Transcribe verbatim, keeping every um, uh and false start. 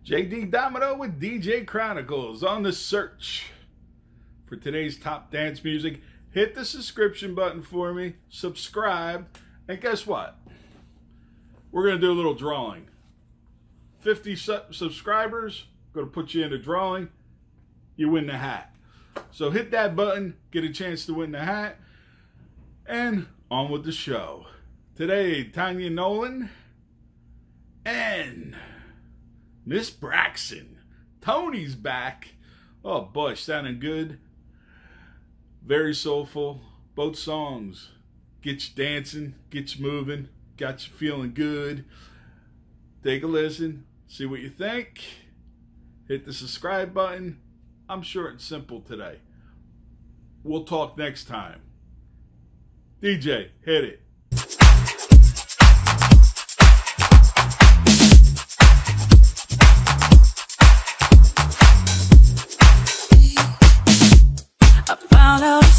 J D Domino with D J Chronicles on the search for today's top dance music. Hit the subscription button for me, subscribe, and guess what? We're going to do a little drawing. fifty su subscribers, going to put you in a drawing. You win the hat. So hit that button, get a chance to win the hat, and on with the show. Today, Tanye Nolan and Miss Braxton. Tony's back. Oh boy, sounding good. Very soulful. Both songs get you dancing, get you moving, got you feeling good. Take a listen, see what you think. Hit the subscribe button. I'm short and simple today. We'll talk next time. D J, hit it. I found out